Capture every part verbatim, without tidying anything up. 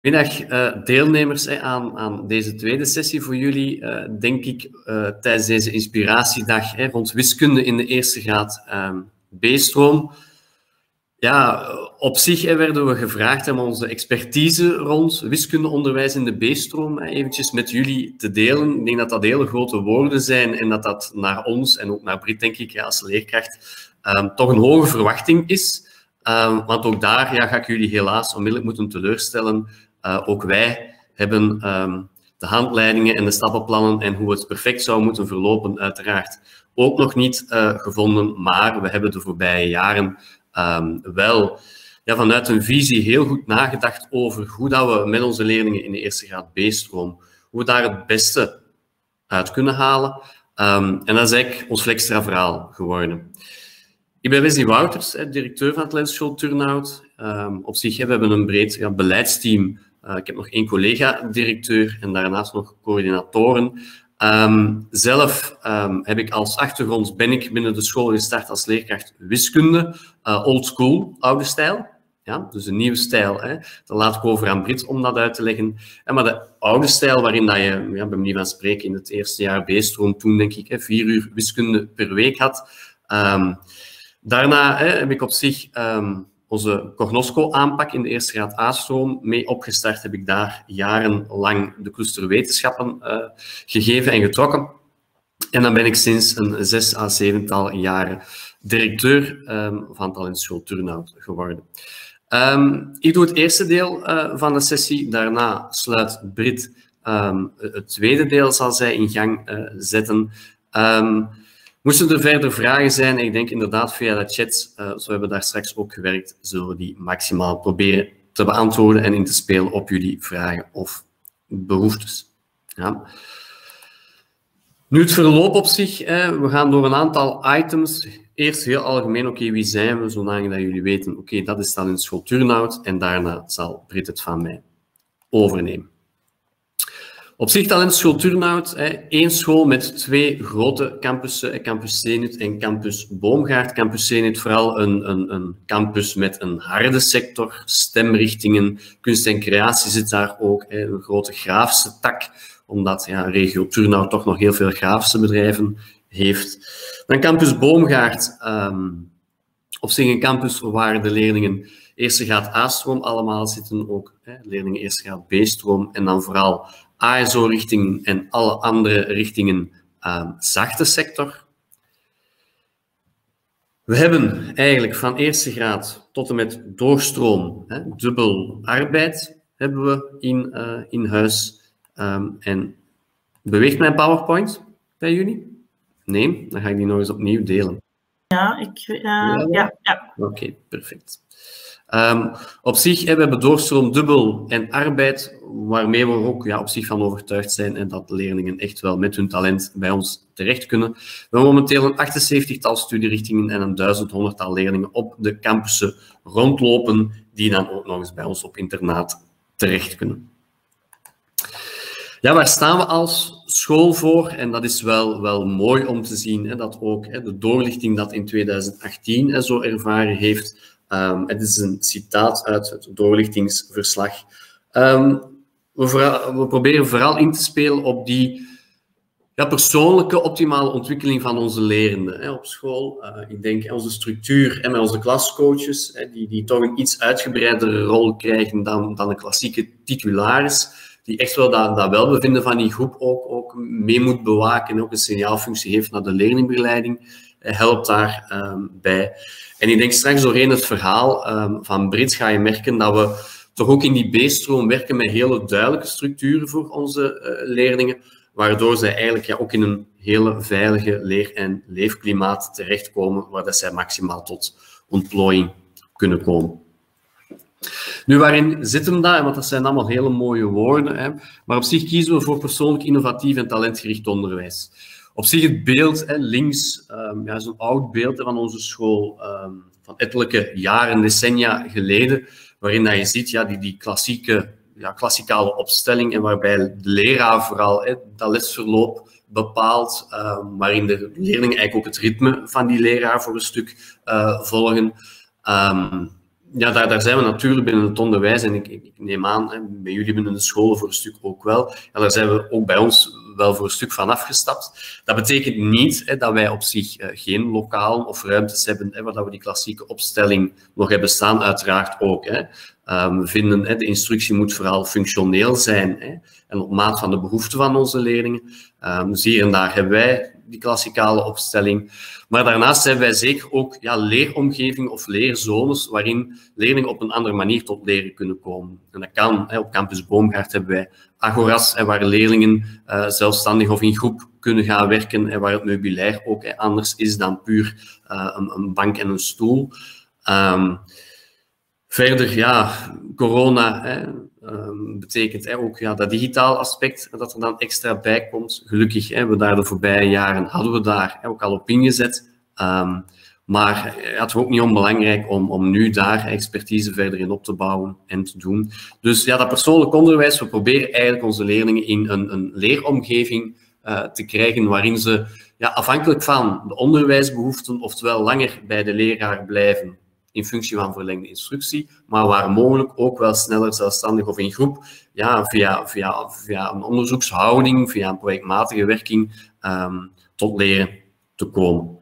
Middag uh, deelnemers hè, aan, aan deze tweede sessie voor jullie, uh, denk ik, uh, tijdens deze inspiratiedag hè, rond wiskunde in de eerste graad um, B-stroom. Ja, op zich hè, werden we gevraagd om onze expertise rond wiskundeonderwijs in de B-stroom eventjes met jullie te delen. Ik denk dat dat hele grote woorden zijn en dat dat naar ons en ook naar Brit, denk ik, ja, als leerkracht um, toch een hoge verwachting is. Um, want ook daar ja, ga ik jullie helaas onmiddellijk moeten teleurstellen. Uh, ook wij hebben um, de handleidingen en de stappenplannen en hoe het perfect zou moeten verlopen uiteraard ook nog niet uh, gevonden. Maar we hebben de voorbije jaren um, wel ja, vanuit een visie heel goed nagedacht over hoe dat we met onze leerlingen in de eerste graad B-stroom, hoe we daar het beste uit kunnen halen. Um, en dat is eigenlijk ons Flextra verhaal geworden. Ik ben Wesley Wouters, directeur van Talentschool Turnhout. Um, op zich hebben we een breed ja, beleidsteam. Uh, ik heb nog één collega-directeur en daarnaast nog coördinatoren. Um, zelf um, heb ik als achtergrond, ben ik binnen de school gestart als leerkracht wiskunde. Uh, old school, oude stijl. Ja, dus een nieuwe stijl. Hè. Dan laat ik over aan Brit om dat uit te leggen. En maar de oude stijl waarin dat je, ja, bij manier van spreken, in het eerste jaar B-stroom toen denk ik hè, vier uur wiskunde per week had. Um, Daarna hè, heb ik op zich um, onze Cognosco-aanpak in de eerste graad A-stroom mee opgestart. Heb ik daar jarenlang de cluster wetenschappen uh, gegeven en getrokken. En dan ben ik sinds een zes à zevental jaren directeur um, van Talentschool Turnhout geworden. Um, ik doe het eerste deel uh, van de sessie. Daarna sluit Brit um, het tweede deel, zal zij in gang uh, zetten. Um, Moesten er verder vragen zijn, ik denk inderdaad via de chat, uh, zo hebben we daar straks ook gewerkt, zullen we die maximaal proberen te beantwoorden en in te spelen op jullie vragen of behoeftes. Ja. Nu het verloop op zich, hè, we gaan door een aantal items. Eerst heel algemeen, oké, okay, wie zijn we, zolang dat jullie weten, oké, okay, dat is dan in school Turnhout en daarna zal Brit het van mij overnemen. Op zich Talentschool Turnhout, één school met twee grote campussen, Campus Zenit en Campus Boomgaard. Campus Zenit vooral een, een, een campus met een harde sector, stemrichtingen, kunst en creatie zit daar ook, hè, een grote grafische tak, omdat ja, regio Turnhout toch nog heel veel grafische bedrijven heeft. Dan Campus Boomgaard, um, op zich een campus waar de leerlingen eerste graad A-stroom allemaal zitten, ook hè, leerlingen eerste graad B-stroom en dan vooral A S O-richting en alle andere richtingen uh, zachte sector. We hebben eigenlijk van eerste graad tot en met doorstroom, hè, dubbel arbeid hebben we in, uh, in huis. Um, en beweegt mijn PowerPoint bij jullie? Nee, dan ga ik die nog eens opnieuw delen. Ja, ik... Uh, ja, ja. ja. Oké, okay, perfect. Um, op zich hè, we hebben doorstroom, dubbel en arbeid, waarmee we ook ja, op zich van overtuigd zijn en dat leerlingen echt wel met hun talent bij ons terecht kunnen. We hebben momenteel een achtenzeventigtal studierichtingen en een duizendhonderdtal leerlingen op de campussen rondlopen, die dan ook nog eens bij ons op internaat terecht kunnen. Ja, waar staan we als school voor? En dat is wel, wel mooi om te zien, hè, dat ook hè, de doorlichting dat in tweeduizend achttien hè, zo ervaren heeft. Um, het is een citaat uit het doorlichtingsverslag. Um, we, vooral, we proberen vooral in te spelen op die ja, persoonlijke optimale ontwikkeling van onze lerenden hè, op school. Uh, ik denk onze structuur en met onze klascoaches, hè, die, die toch een iets uitgebreidere rol krijgen dan, dan een klassieke titularis, die echt wel dat, dat welbevinden van die groep ook, ook mee moet bewaken en ook een signaalfunctie heeft naar de leerlingbegeleiding, helpt daar um, bij. En ik denk straks doorheen het verhaal um, van Brit ga je merken dat we toch ook in die B-stroom werken met hele duidelijke structuren voor onze uh, leerlingen, waardoor zij eigenlijk ja, ook in een hele veilige leer- en leefklimaat terechtkomen, waar dat zij maximaal tot ontplooiing kunnen komen. Nu, waarin zit hem dat? Want dat zijn allemaal hele mooie woorden, hè? Maar op zich kiezen we voor persoonlijk innovatief en talentgericht onderwijs. Op zich het beeld, hè, links, um, ja, zo'n oud beeld van onze school, um, van ettelijke jaren, decennia geleden, waarin dat je ziet ja, die, die klassieke, ja, klassikale opstelling en waarbij de leraar vooral hè, dat lesverloop bepaalt, um, waarin de leerlingen eigenlijk ook het ritme van die leraar voor een stuk uh, volgen. Um, ja, daar, daar zijn we natuurlijk binnen het onderwijs, en ik, ik neem aan, hè, bij jullie binnen de scholen voor een stuk ook wel, ja, daar zijn we ook bij ons wel voor een stuk van afgestapt. Dat betekent niet hè, dat wij op zich uh, geen lokalen of ruimtes hebben, hè, waar dat we die klassieke opstelling nog hebben staan, uiteraard ook. Hè. Um, we vinden, hè, de instructie moet vooral functioneel zijn, hè, en op maat van de behoeften van onze leerlingen. Um, dus hier en daar hebben wij die klassikale opstelling. Maar daarnaast hebben wij zeker ook ja, leeromgevingen of leerzones waarin leerlingen op een andere manier tot leren kunnen komen. En dat kan, hè, op Campus Boomgaard hebben wij agoras, hè, waar leerlingen uh, zelfstandig of in groep kunnen gaan werken en waar het meubilair ook hè, anders is dan puur uh, een, een bank en een stoel. Um, verder, ja, corona hè, um, betekent hè, ook ja, dat digitaal aspect dat er dan extra bij komt. Gelukkig hè, we daar de voorbije jaren hadden we daar hè, ook al op ingezet. Um, maar het is ook niet onbelangrijk om, om nu daar expertise verder in op te bouwen en te doen. Dus ja, dat persoonlijk onderwijs, we proberen eigenlijk onze leerlingen in een, een leeromgeving uh, te krijgen waarin ze ja, afhankelijk van de onderwijsbehoeften oftewel langer bij de leraar blijven in functie van verlengde instructie, maar waar mogelijk ook wel sneller zelfstandig of in groep ja, via, via, via een onderzoekshouding, via een projectmatige werking um, tot leren te komen.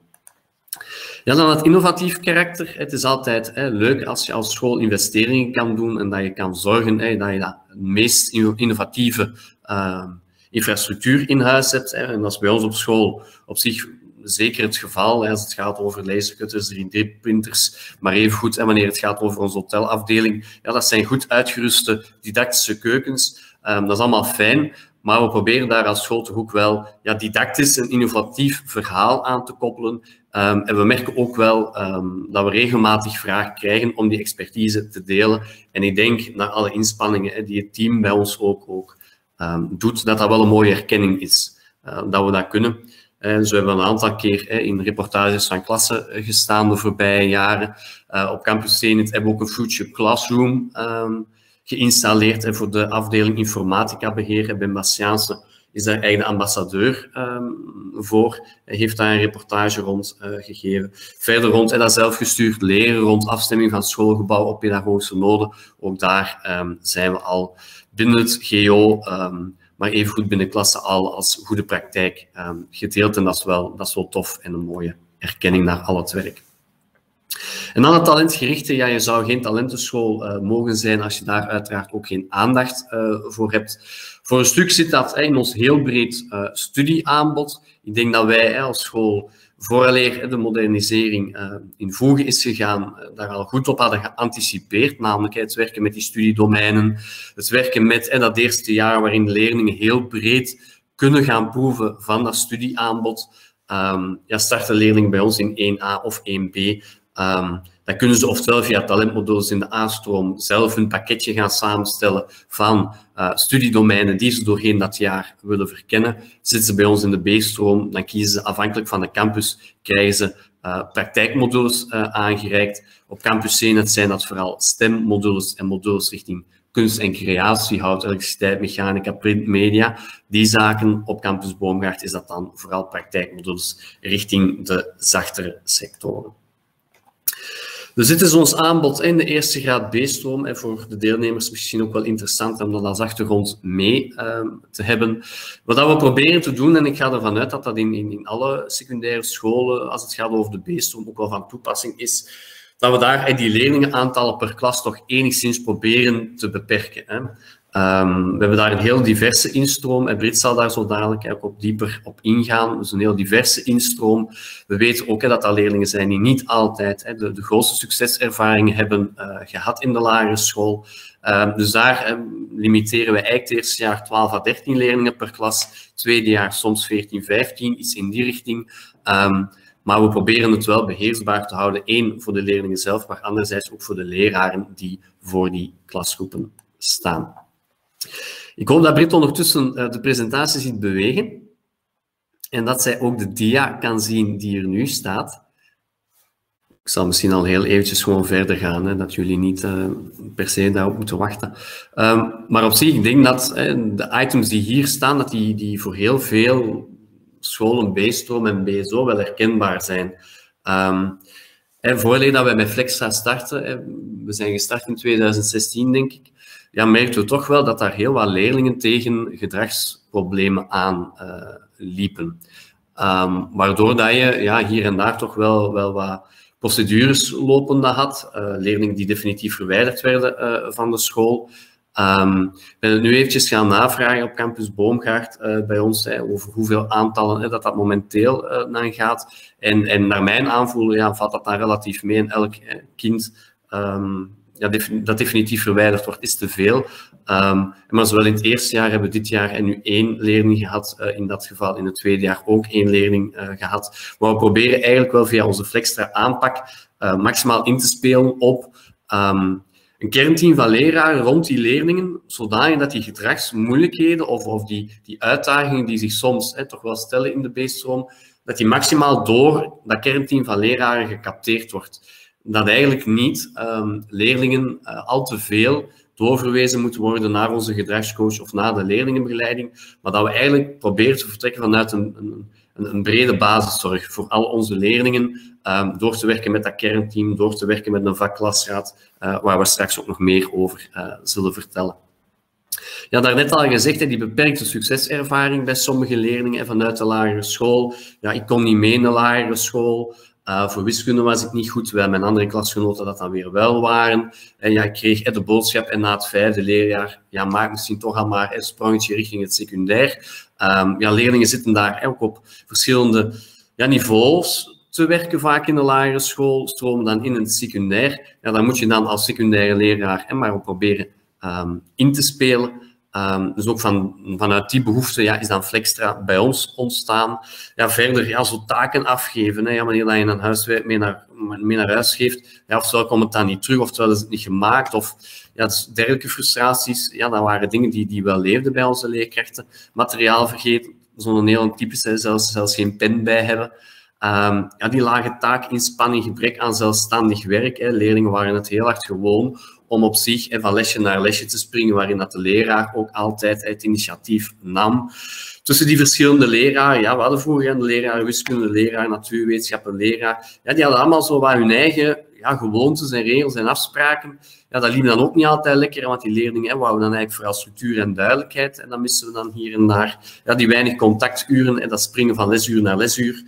Ja, dan het innovatief karakter. Het is altijd hè, leuk als je als school investeringen kan doen en dat je kan zorgen hè, dat je de meest innovatieve uh, infrastructuur in huis hebt. Hè. En dat is bij ons op school op zich zeker het geval, hè, als het gaat over lasercutters, drie D printers, maar evengoed hè, wanneer het gaat over onze hotelafdeling. Ja, dat zijn goed uitgeruste didactische keukens. Um, dat is allemaal fijn. Maar we proberen daar als school toch ook wel ja, didactisch een innovatief verhaal aan te koppelen. Um, en we merken ook wel um, dat we regelmatig vraag krijgen om die expertise te delen. En ik denk, naar alle inspanningen hè, die het team bij ons ook, ook um, doet, dat dat wel een mooie erkenning is. Uh, dat we dat kunnen. En zo hebben we een aantal keer hè, in reportages van klassen gestaan de voorbije jaren. Uh, op Campus Zenit hebben we ook een Future Classroom um, geïnstalleerd hè, voor de afdeling informatica beheer. Ben Bastiaanse is daar eigenlijk de ambassadeur um, voor. Hij heeft daar een reportage rond uh, gegeven. Verder rond hè, dat zelfgestuurd leren, rond afstemming van schoolgebouw op pedagogische noden. Ook daar um, zijn we al binnen het G O, um, maar evengoed binnen klassen al als goede praktijk um, gedeeld. En dat is, wel, dat is wel tof en een mooie erkenning naar al het werk. En dan het talentgerichte. Ja, je zou geen talentenschool uh, mogen zijn als je daar uiteraard ook geen aandacht uh, voor hebt. Voor een stuk zit dat hè, in ons heel breed uh, studieaanbod. Ik denk dat wij hè, als school, vooraleer de modernisering uh, in voege is gegaan, uh, daar al goed op hadden geanticipeerd. Namelijk het werken met die studiedomeinen, het werken met hè, dat eerste jaar waarin de leerlingen heel breed kunnen gaan proeven van dat studieaanbod. Um, ja, starten leerlingen bij ons in één A of één B. Um, dan kunnen ze oftewel via talentmodules in de A-stroom zelf een pakketje gaan samenstellen van uh, studiedomeinen die ze doorheen dat jaar willen verkennen. Zitten ze bij ons in de B-stroom, dan kiezen ze afhankelijk van de campus, krijgen ze uh, praktijkmodules uh, aangereikt. Op Campus Zenit zijn dat vooral STEM-modules en modules richting kunst en creatie, hout, elektriciteit, mechanica, print, media. Die zaken op Campus Boomgaard is dat dan vooral praktijkmodules richting de zachtere sectoren. Dus dit is ons aanbod in de eerste graad B-stroom. En voor de deelnemers misschien ook wel interessant om dat als achtergrond mee uh, te hebben. Wat we proberen te doen, en ik ga ervan uit dat dat in, in, in alle secundaire scholen, als het gaat over de B-stroom, ook wel van toepassing is, dat we daar die leerlingenaantallen per klas toch enigszins proberen te beperken. Hè. Um, we hebben daar een heel diverse instroom en Brit zal daar zo dadelijk ook op dieper op ingaan. Dus een heel diverse instroom. We weten ook hè, dat er leerlingen zijn die niet altijd hè, de, de grootste succeservaringen hebben uh, gehad in de lagere school. Um, dus daar um, limiteren we eigenlijk het eerste jaar twaalf à dertien leerlingen per klas, tweede jaar soms veertien, vijftien, iets in die richting. Um, maar we proberen het wel beheersbaar te houden, één voor de leerlingen zelf, maar anderzijds ook voor de leraren die voor die klasgroepen staan. Ik hoop dat Brit ondertussen uh, de presentatie ziet bewegen en dat zij ook de dia kan zien die er nu staat. Ik zal misschien al heel eventjes gewoon verder gaan, hè, dat jullie niet uh, per se daarop moeten wachten. Um, maar op zich, ik denk dat hè, de items die hier staan, dat die, die voor heel veel scholen B-stroom en B S O wel herkenbaar zijn. Um, En voordat dat wij met Flextra starten, hè, we zijn gestart in tweeduizend zestien, denk ik, ja, merkten we toch wel dat daar heel wat leerlingen tegen gedragsproblemen aan uh, liepen. Um, waardoor dat je ja, hier en daar toch wel, wel wat procedures lopende had. Uh, leerlingen die definitief verwijderd werden uh, van de school. Um, ik ben het nu eventjes gaan navragen op Campus Boomgaard uh, bij ons, hè, over hoeveel aantallen hè, dat dat momenteel uh, naar gaat. En, en naar mijn aanvoelen ja, valt dat dan relatief mee. En elk hè, kind um, ja, defin dat definitief verwijderd wordt, is te veel. Um, maar zowel in het eerste jaar hebben we dit jaar en nu één leerling gehad. Uh, in dat geval in het tweede jaar ook één leerling uh, gehad. Maar we proberen eigenlijk wel via onze Flextra aanpak uh, maximaal in te spelen op um, een kernteam van leraren rond die leerlingen, zodanig dat die gedragsmoeilijkheden of, of die, die uitdagingen die zich soms hè, toch wel stellen in de B-stroom, dat die maximaal door dat kernteam van leraren gecapteerd wordt. Dat eigenlijk niet um, leerlingen uh, al te veel doorverwezen moeten worden naar onze gedragscoach of naar de leerlingenbegeleiding, maar dat we eigenlijk proberen te vertrekken vanuit een, een, een brede basiszorg voor al onze leerlingen, um, door te werken met dat kernteam, door te werken met een vakklasraad, uh, waar we straks ook nog meer over uh, zullen vertellen. Ja, daarnet al gezegd, hè, die beperkte succeservaring bij sommige leerlingen vanuit de lagere school. Ja, ik kom niet mee in de lagere school. Uh, voor wiskunde was ik niet goed, terwijl mijn andere klasgenoten dat dan weer wel waren. En ja, ik kreeg hè, de boodschap en na het vijfde leerjaar, ja, maak misschien toch al maar een sprongetje richting het secundair. Um, ja, leerlingen zitten daar ook op verschillende ja, niveaus te werken, vaak in de lagere school, stromen dan in het secundair. Ja, dan moet je dan als secundaire leraar hè, maar op proberen um, in te spelen. Um, dus ook van, vanuit die behoefte ja, is dan Flextra bij ons ontstaan. Ja, verder, ja, zo taken afgeven. Hè, ja, wanneer dat je een huiswerk mee naar, mee naar huis geeft, ja, oftewel komt het dan niet terug, oftewel is het niet gemaakt, of ja, dus dergelijke frustraties. Ja, dat waren dingen die, die wel leefden bij onze leerkrachten. Materiaal vergeten, zo'n heel typisch, hè, zelfs, zelfs geen pen bij hebben. Um, ja, die lage taakinspanning, gebrek aan zelfstandig werk. Hè. Leerlingen waren het heel hard gewoon om op zich hè, van lesje naar lesje te springen, waarin dat de leraar ook altijd het initiatief nam. Tussen die verschillende leraren, ja, we hadden vroeger een leraar wiskunde, leraar natuurwetenschappen, leraar, ja, die hadden allemaal zo wat hun eigen ja, gewoontes en regels en afspraken. Ja, dat liep dan ook niet altijd lekker, want die leerlingen hè, wouden dan eigenlijk vooral structuur en duidelijkheid. En dan missen we dan hier en daar ja, die weinig contacturen en dat springen van lesuur naar lesuur.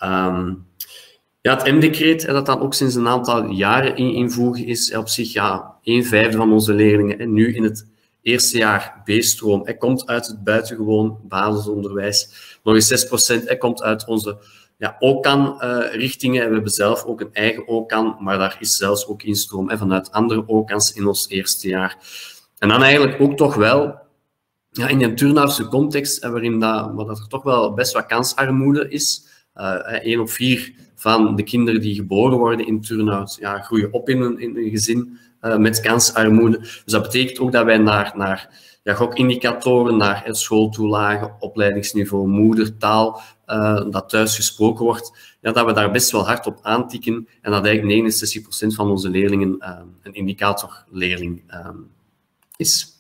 Um, ja, het M-decreet, dat dan ook sinds een aantal jaren in invoegen is, op zich ja, een vijfde van onze leerlingen en nu in het eerste jaar B-stroom. Hij komt uit het buitengewoon basisonderwijs. Nog eens zes procent hij komt uit onze ja, O C A N-richtingen. Uh, we hebben zelf ook een eigen O C A N, maar daar is zelfs ook instroom hè, vanuit andere O C A N's in ons eerste jaar. En dan eigenlijk ook toch wel ja, in een Turnhoutse context, waarin dat, waar dat er toch wel best wat kansarmoede is. Eén uh, op vier van de kinderen die geboren worden in Turnhout ja, groeien op in een, in een gezin uh, met kansarmoede. Dus dat betekent ook dat wij naar, naar ja, gokindicatoren, naar schooltoelagen, opleidingsniveau, moedertaal, uh, dat thuis gesproken wordt, ja, dat we daar best wel hard op aantikken en dat eigenlijk negenenzestig procent van onze leerlingen uh, een indicatorleerling uh, is.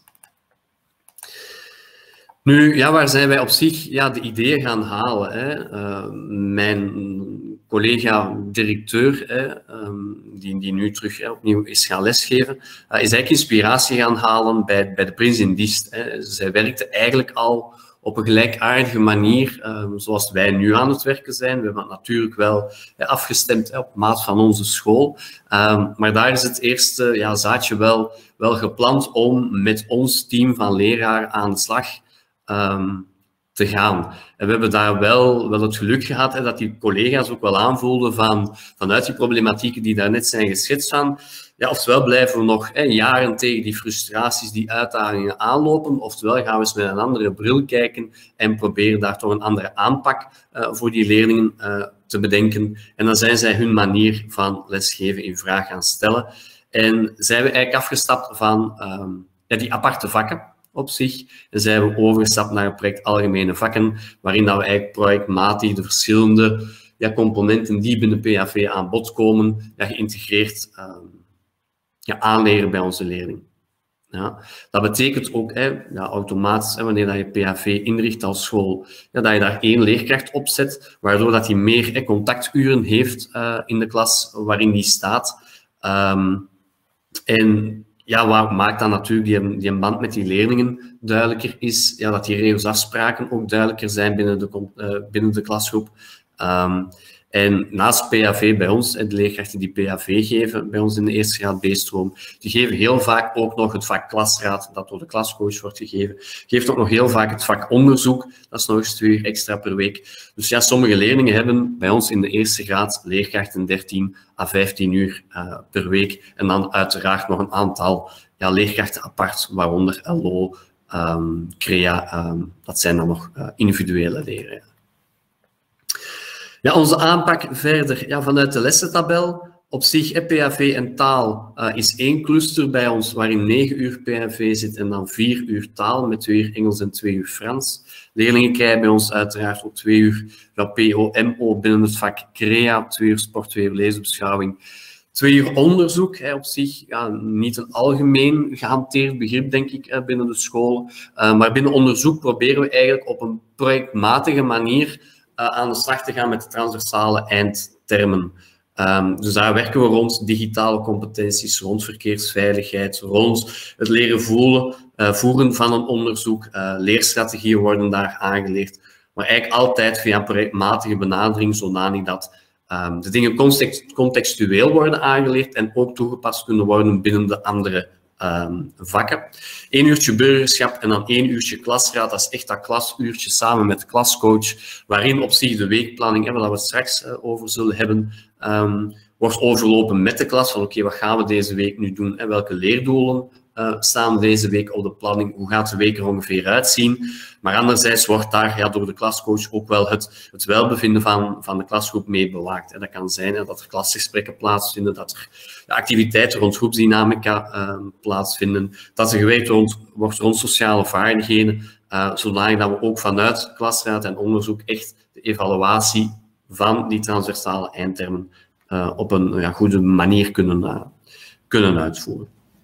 Nu, ja, waar zijn wij op zich ja, de ideeën gaan halen? Hè? Uh, mijn collega-directeur, hè, um, die, die nu terug hè, opnieuw is gaan lesgeven, uh, is eigenlijk inspiratie gaan halen bij, bij de Prins in Diest. Hè. Zij werkte eigenlijk al op een gelijkaardige manier, um, zoals wij nu aan het werken zijn. We hebben het natuurlijk wel hè, afgestemd hè, op maat van onze school. Um, maar daar is het eerste ja, zaadje wel, wel geplant om met ons team van leraren aan de slag Um, te gaan. En we hebben daar wel, wel het geluk gehad hè, dat die collega's ook wel aanvoelden van, vanuit die problematieken die daarnet zijn geschetst van, ja, oftewel blijven we nog hè, jaren tegen die frustraties, die uitdagingen aanlopen, oftewel gaan we eens met een andere bril kijken en proberen daar toch een andere aanpak uh, voor die leerlingen uh, te bedenken. En dan zijn zij hun manier van lesgeven in vraag gaan stellen. En zijn we eigenlijk afgestapt van um, ja, die aparte vakken op zich. En zijn we overgestapt naar het project Algemene Vakken, waarin dat we eigenlijk projectmatig de verschillende ja, componenten die binnen P H V aan bod komen, ja, geïntegreerd uh, ja, aanleren bij onze leerlingen. Ja, dat betekent ook hè, ja, automatisch, hè, wanneer dat je P H V inricht als school, ja, dat je daar één leerkracht op zet, waardoor dat hij meer hè, contacturen heeft uh, in de klas waarin die staat. Um, en ja, wat maakt dan natuurlijk die, die band met die leerlingen duidelijker is, ja, dat die regels afspraken ook duidelijker zijn binnen de, uh, binnen de klasgroep. Um, En naast P H V bij ons, de leerkrachten die P H V geven bij ons in de eerste graad B-stroom, die geven heel vaak ook nog het vak klasraad, dat door de klascoach wordt gegeven. Geeft ook nog heel vaak het vak onderzoek, dat is nog eens twee uur extra per week. Dus ja, sommige leerlingen hebben bij ons in de eerste graad leerkrachten dertien à vijftien uur uh, per week. En dan uiteraard nog een aantal ja, leerkrachten apart, waaronder L O, um, CREA, um, dat zijn dan nog uh, individuele leren. Ja, onze aanpak verder ja, vanuit de lessentabel. Op zich, P H V en taal uh, is één cluster bij ons waarin negen uur P H V zit en dan vier uur taal met twee uur Engels en twee uur Frans. Leerlingen krijgen bij ons uiteraard ook twee uur ja, P O M O binnen het vak CREA, twee uur sport, twee uur leesbeschouwing, twee uur onderzoek. Hè, op zich ja, niet een algemeen gehanteerd begrip, denk ik, uh, binnen de school. Uh, maar binnen onderzoek proberen we eigenlijk op een projectmatige manier Uh, aan de slag te gaan met de transversale eindtermen. Um, dus daar werken we rond digitale competenties, rond verkeersveiligheid, rond het leren voelen, uh, voeren van een onderzoek. Uh, leerstrategieën worden daar aangeleerd. Maar eigenlijk altijd via een projectmatige benadering, zodanig dat um, de dingen context, contextueel worden aangeleerd en ook toegepast kunnen worden binnen de andere Um, vakken. Eén uurtje burgerschap en dan één uurtje klasraad. Dat is echt dat klasuurtje samen met de klascoach, waarin op zich de weekplanning, hè, waar we het straks uh, over zullen hebben, um, wordt overlopen met de klas. Van oké, okay, wat gaan we deze week nu doen? En welke leerdoelen uh, staan deze week op de planning? Hoe gaat de week er ongeveer uitzien? Maar anderzijds wordt daar ja, door de klascoach ook wel het, het welbevinden van, van de klasgroep mee bewaakt. Hè. Dat kan zijn hè, dat er klasgesprekken plaatsvinden, dat er ja, activiteiten rond groepsdynamica uh, plaatsvinden, dat er gewerkt rond, wordt rond sociale vaardigheden, uh, zodanig dat we ook vanuit klasraad en onderzoek echt de evaluatie van die transversale eindtermen uh, op een ja, goede manier kunnen, uh, kunnen uitvoeren.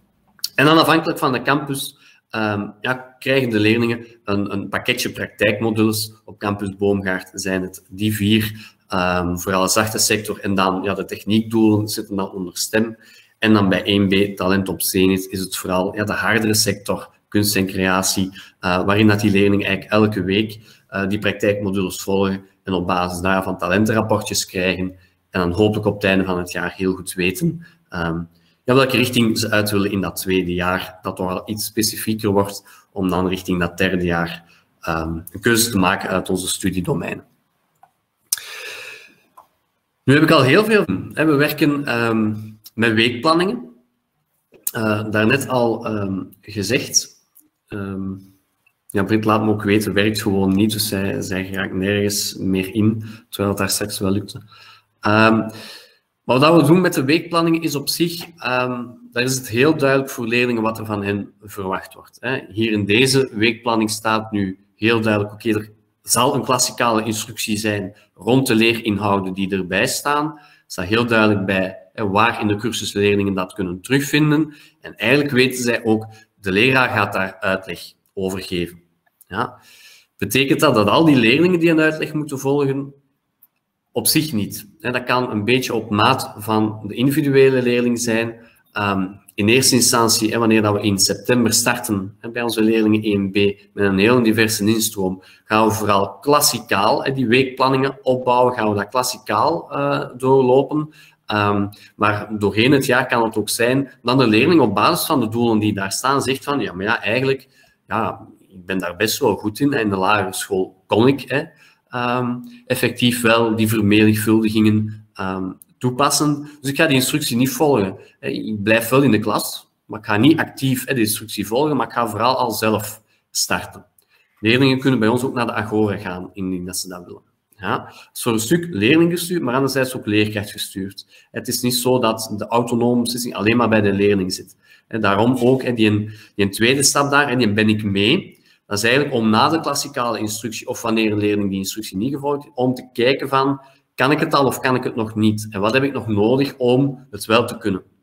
En dan afhankelijk van de campus um, ja, krijgen de leerlingen een, een pakketje praktijkmodules. Op campus Boomgaard zijn het die vier, um, vooral de zachte sector, en dan ja, de techniekdoelen zitten dan onder STEM. En dan bij één B, talent op Zenit, is het vooral ja, de hardere sector, kunst en creatie, uh, waarin dat die leerlingen eigenlijk elke week uh, die praktijkmodules volgen en op basis daarvan talentenrapportjes krijgen en dan hopelijk op het einde van het jaar heel goed weten um, ja, welke richting ze uit willen in dat tweede jaar, dat toch wel iets specifieker wordt om dan richting dat derde jaar um, een keuze te maken uit onze studiedomeinen. Nu heb ik al heel veel... Hè, we werken um, met weekplanningen. Uh, daarnet al um, gezegd... Um, ja, Britt laat me ook weten, werkt gewoon niet, dus zij, zij geraakt nergens meer in, terwijl het daar straks wel lukte. Um, Maar wat we doen met de weekplanning is op zich, um, daar is het heel duidelijk voor leerlingen wat er van hen verwacht wordt. Hè. Hier in deze weekplanning staat nu heel duidelijk, oké, okay, er zal een klassikale instructie zijn rond de leerinhouden die erbij staan. Er staat heel duidelijk bij hè, waar in de cursus leerlingen dat kunnen terugvinden. En eigenlijk weten zij ook, de leraar gaat daar uitleg over geven. Ja. Betekent dat dat al die leerlingen die een uitleg moeten volgen, op zich niet. Dat kan een beetje op maat van de individuele leerling zijn. Um, in eerste instantie, wanneer we in september starten bij onze leerlingen één B met een heel diverse instroom, gaan we vooral klassikaal die weekplanningen opbouwen, gaan we dat klassikaal uh, doorlopen. Um, maar doorheen het jaar kan het ook zijn dat de leerling op basis van de doelen die daar staan zegt van ja, maar ja, eigenlijk, ja, ik ben daar best wel goed in. In de lagere school kon ik hè, Um, effectief wel die vermenigvuldigingen um, toepassen. Dus ik ga die instructie niet volgen. Ik blijf wel in de klas, maar ik ga niet actief hè, de instructie volgen, maar ik ga vooral al zelf starten. Leerlingen kunnen bij ons ook naar de Agora gaan, indien dat ze dat willen. Ja, het is voor een stuk leerling gestuurd, maar anderzijds ook leerkracht gestuurd. Het is niet zo dat de autonome beslissing alleen maar bij de leerling zit. Daarom ook die, een, die een tweede stap daar, en die ben ik mee. Dat is eigenlijk om na de klassikale instructie, of wanneer een leerling die instructie niet gevolgd heeft, om te kijken van, kan ik het al of kan ik het nog niet? En wat heb ik nog nodig om het wel te kunnen?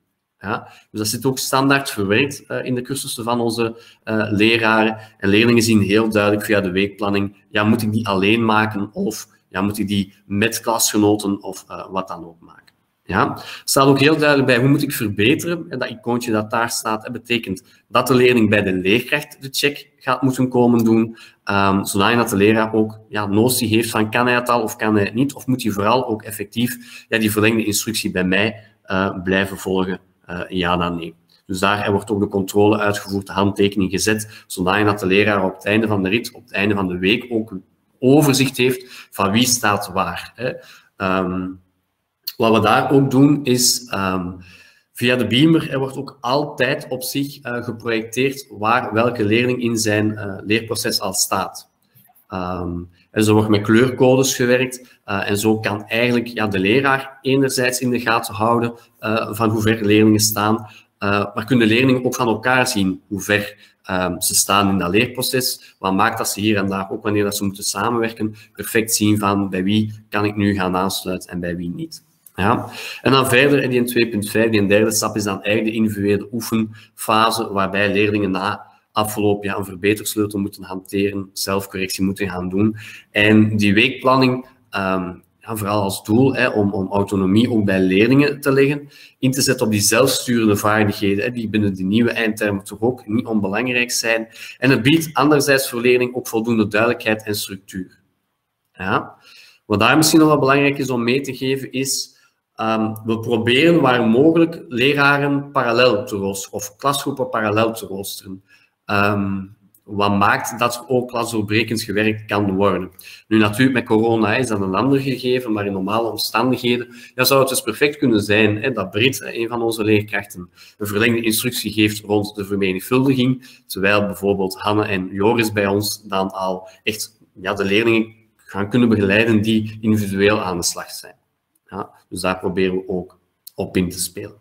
Ja? Dus dat zit ook standaard verwerkt uh, in de cursussen van onze uh, leraren. En leerlingen zien heel duidelijk via de weekplanning, ja, moet ik die alleen maken of ja, moet ik die met klasgenoten of uh, wat dan ook maken. Ja? Er staat ook heel duidelijk bij, hoe moet ik verbeteren? En dat icoontje dat daar staat, dat betekent dat de leerling bij de leerkracht de check gaat moeten komen doen, um, zodat de leraar ook ja, notie heeft van kan hij het al of kan hij het niet, of moet hij vooral ook effectief ja, die verlengde instructie bij mij uh, blijven volgen. Uh, ja, dan nee. Dus daar wordt ook de controle uitgevoerd, de handtekening gezet, zodat de leraar op het einde van de rit, op het einde van de week ook overzicht heeft van wie staat waar. Hè. Um, wat we daar ook doen is, um, via de beamer, er wordt ook altijd op zich uh, geprojecteerd waar welke leerling in zijn uh, leerproces al staat. Um, en zo wordt met kleurcodes gewerkt uh, en zo kan eigenlijk ja, de leraar enerzijds in de gaten houden uh, van hoe ver leerlingen staan, uh, maar kunnen leerlingen ook van elkaar zien hoe ver um, ze staan in dat leerproces. Wat maakt dat ze hier en daar, ook wanneer dat ze moeten samenwerken, perfect zien van bij wie kan ik nu gaan aansluiten en bij wie niet. Ja. En dan verder, die in twee punt vijf, die derde stap is dan eigenlijk de individuele oefenfase, waarbij leerlingen na afgelopen jaar een verbetersleutel moeten hanteren, zelfcorrectie moeten gaan doen. En die weekplanning, um, ja, vooral als doel hè, om, om autonomie ook bij leerlingen te leggen, in te zetten op die zelfsturende vaardigheden, hè, die binnen de nieuwe eindtermen toch ook niet onbelangrijk zijn. En het biedt anderzijds voor leerlingen ook voldoende duidelijkheid en structuur. Ja. Wat daar misschien nog wel belangrijk is om mee te geven is, Um, we proberen waar mogelijk leraren parallel te roosteren of klasgroepen parallel te roosteren. Um, wat maakt dat er ook klasdoorbrekend gewerkt kan worden. Nu natuurlijk met corona is dat een ander gegeven, maar in normale omstandigheden ja, zou het dus perfect kunnen zijn hè, dat Brit, een van onze leerkrachten, een verlengde instructie geeft rond de vermenigvuldiging, terwijl bijvoorbeeld Hanne en Joris bij ons dan al echt ja, de leerlingen gaan kunnen begeleiden die individueel aan de slag zijn. Ja, dus daar proberen we ook op in te spelen.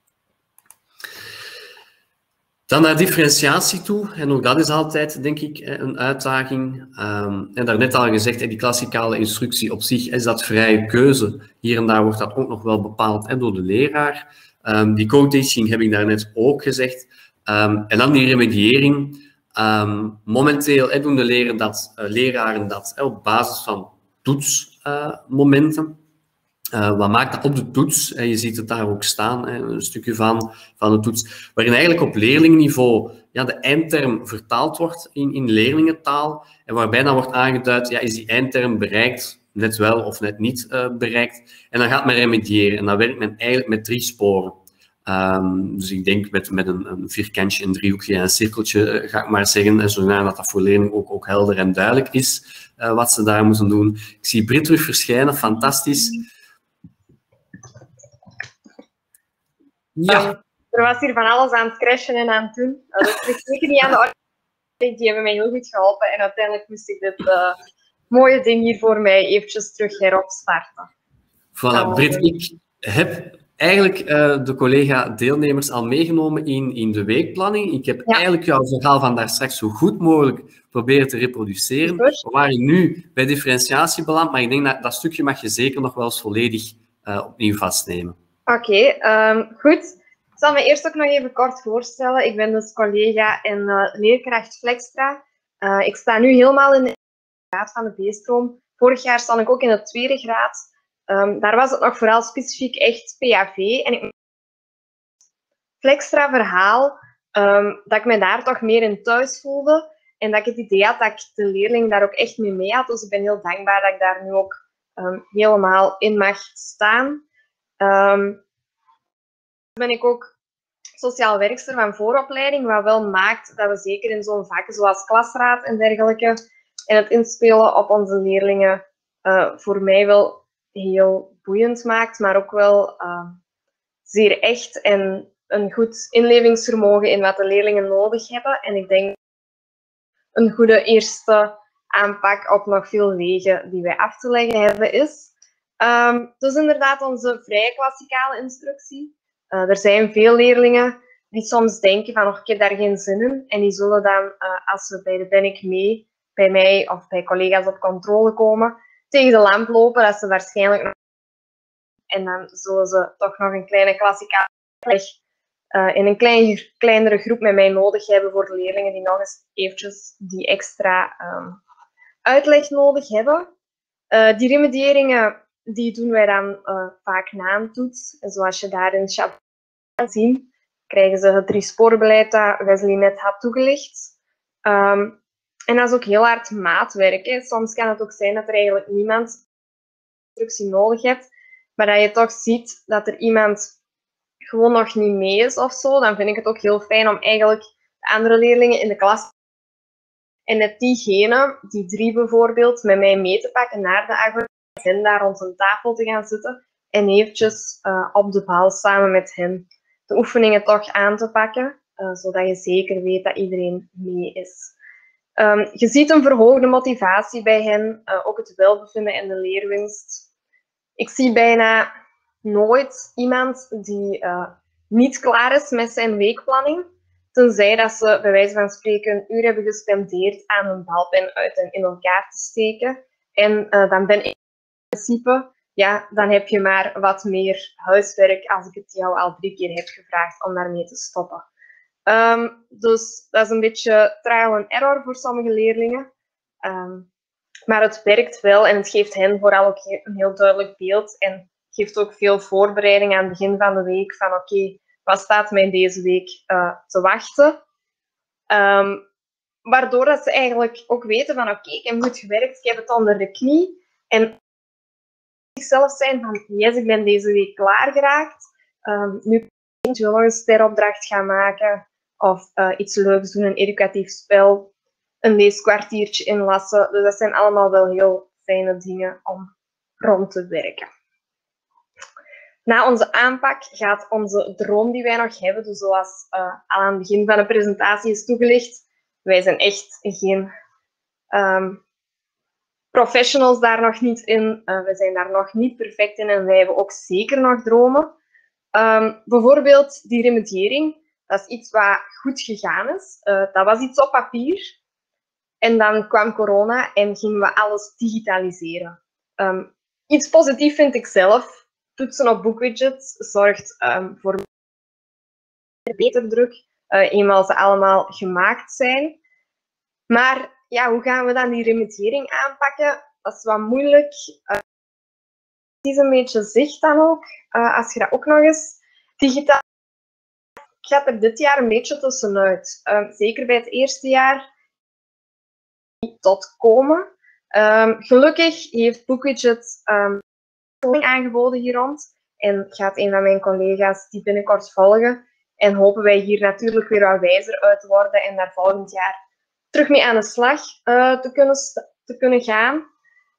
Dan naar differentiatie toe, en ook dat is altijd, denk ik, een uitdaging. Um, en daarnet al gezegd, die klassikale instructie op zich is dat vrije keuze. Hier en daar wordt dat ook nog wel bepaald hè, door de leraar. Um, die co-teaching heb ik daarnet ook gezegd. Um, en dan die remediëring. Um, momenteel hè, doen de leren dat, uh, leraren dat hè, op basis van toetsmomenten. Uh, Uh, wat maakt dat op de toets? En je ziet het daar ook staan, hè, een stukje van, van de toets, waarin eigenlijk op leerlingenniveau ja, de eindterm vertaald wordt in, in leerlingentaal en waarbij dan wordt aangeduid, ja, is die eindterm bereikt, net wel of net niet uh, bereikt. En dan gaat men remediëren en dan werkt men eigenlijk met drie sporen. Um, dus ik denk met, met een, een vierkantje, een driehoekje en een cirkeltje, uh, ga ik maar zeggen, en zodat dat voor leerlingen ook, ook helder en duidelijk is uh, wat ze daar moeten doen. Ik zie Brit terug verschijnen, fantastisch. Ja. Er was hier van alles aan het crashen en aan het doen. Dat ligt zeker niet aan de orde. Die hebben mij heel goed geholpen. En uiteindelijk moest ik dit uh, mooie ding hier voor mij eventjes terug herop starten. Voilà, Brit, ik heb eigenlijk uh, de collega-deelnemers al meegenomen in, in de weekplanning. Ik heb ja. eigenlijk jouw verhaal van daar straks zo goed mogelijk proberen te reproduceren. We waren nu bij differentiatie beland, maar ik denk dat dat stukje mag je zeker nog wel eens volledig uh, opnieuw vastnemen. Oké, okay, um, goed. Ik zal me eerst ook nog even kort voorstellen. Ik ben dus collega en uh, leerkracht Flextra. Uh, ik sta nu helemaal in de graad van de B-stroom. Vorig jaar stond ik ook in de tweede graad. Um, daar was het nog vooral specifiek echt P A V. En ik Flextra verhaal, um, dat ik me daar toch meer in thuis voelde. En dat ik het idee had dat ik de leerling daar ook echt mee mee had. Dus ik ben heel dankbaar dat ik daar nu ook um, helemaal in mag staan. Um, ben ik ook sociaal werkster van vooropleiding, wat wel maakt dat we zeker in zo'n vakken zoals klasraad en dergelijke en het inspelen op onze leerlingen uh, voor mij wel heel boeiend maakt, maar ook wel uh, zeer echt en een goed inlevingsvermogen in wat de leerlingen nodig hebben. En ik denk een goede eerste aanpak op nog veel wegen die wij af te leggen hebben is. Um, dus inderdaad onze vrije klassikale instructie. Uh, er zijn veel leerlingen die soms denken van oh, ik heb daar geen zin in. En die zullen dan, uh, als we bij de Ben ik mee, bij mij of bij collega's op controle komen, tegen de lamp lopen, dat ze waarschijnlijk nog... En dan zullen ze toch nog een kleine klassikale uh, in een klein, kleinere groep met mij nodig hebben voor de leerlingen die nog eens eventjes die extra um, uitleg nodig hebben. Uh, die remedieringen die doen wij dan uh, vaak na een toets. En zoals je daar in het chat kan zien, krijgen ze het drie-sporenbeleid dat Wesley net had toegelicht. Um, en dat is ook heel hard maatwerk. Hè. Soms kan het ook zijn dat er eigenlijk niemand instructie nodig heeft, maar dat je toch ziet dat er iemand gewoon nog niet mee is of zo. Dan vind ik het ook heel fijn om eigenlijk de andere leerlingen in de klas en net diegene, die drie bijvoorbeeld, met mij mee te pakken naar de agora en daar rond een tafel te gaan zitten en eventjes uh, op de bal samen met hen de oefeningen toch aan te pakken, uh, zodat je zeker weet dat iedereen mee is. Um, je ziet een verhoogde motivatie bij hen, uh, ook het welbevinden en de leerwinst. Ik zie bijna nooit iemand die uh, niet klaar is met zijn weekplanning, tenzij dat ze bij wijze van spreken een uur hebben gespendeerd aan een balpen uit en in elkaar te steken. En uh, dan ben ik in principe, ja, dan heb je maar wat meer huiswerk als ik het jou al drie keer heb gevraagd om daarmee te stoppen. Um, dus dat is een beetje trial and error voor sommige leerlingen. Um, maar het werkt wel en het geeft hen vooral ook een heel duidelijk beeld en geeft ook veel voorbereiding aan het begin van de week van oké, okay, wat staat mij deze week uh, te wachten? Um, waardoor dat ze eigenlijk ook weten van oké, okay, ik heb goed gewerkt, ik heb het onder de knie. En zichzelf zijn van yes, ik ben deze week klaar geraakt. Um, nu kan ik eventueel nog een steropdracht gaan maken of uh, iets leuks doen, een educatief spel, een leeskwartiertje inlassen. Dus dat zijn allemaal wel heel fijne dingen om rond te werken. Na onze aanpak gaat onze droom die wij nog hebben, dus zoals uh, al aan het begin van de presentatie is toegelicht, wij zijn echt geen um, professionals daar nog niet in. Uh, we zijn daar nog niet perfect in en wij hebben ook zeker nog dromen. Um, bijvoorbeeld die remediering, dat is iets wat goed gegaan is. Uh, dat was iets op papier. En dan kwam corona en gingen we alles digitaliseren. Um, iets positiefs vind ik zelf. Toetsen op boekwidgets zorgt um, voor beter druk, uh, eenmaal ze allemaal gemaakt zijn. Maar ja, hoe gaan we dan die remediering aanpakken? Dat is wat moeilijk. Uh, het is een beetje zicht dan ook, uh, als je dat ook nog eens digitaal gaat er dit jaar een beetje tussenuit. Uh, zeker bij het eerste jaar tot komen. Um, gelukkig heeft Bookwidget um, aangeboden hier rond en gaat een van mijn collega's die binnenkort volgen. En hopen wij hier natuurlijk weer wat wijzer uit te worden en daar volgend jaar terug mee aan de slag uh, te, kunnen te kunnen gaan.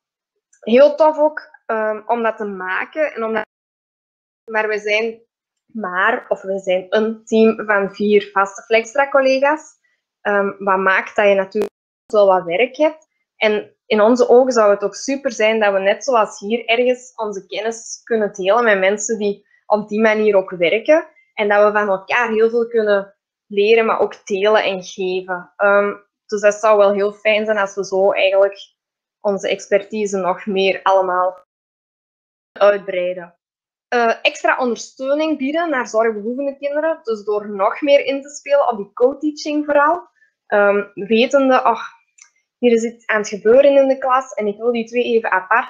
Heel tof ook um, om dat te maken. En om dat... Maar we zijn maar, of we zijn een team van vier vaste Flextra-collega's. Um, wat maakt dat je natuurlijk wel wat werk hebt. En in onze ogen zou het ook super zijn dat we net zoals hier ergens onze kennis kunnen delen met mensen die op die manier ook werken. En dat we van elkaar heel veel kunnen leren, maar ook delen en geven. Um, dus dat zou wel heel fijn zijn als we zo eigenlijk onze expertise nog meer allemaal uitbreiden. Uh, extra ondersteuning bieden naar zorgbehoevende kinderen, dus door nog meer in te spelen op die co-teaching vooral. Um, wetende, oh, hier is iets aan het gebeuren in de klas en ik wil die twee even apart.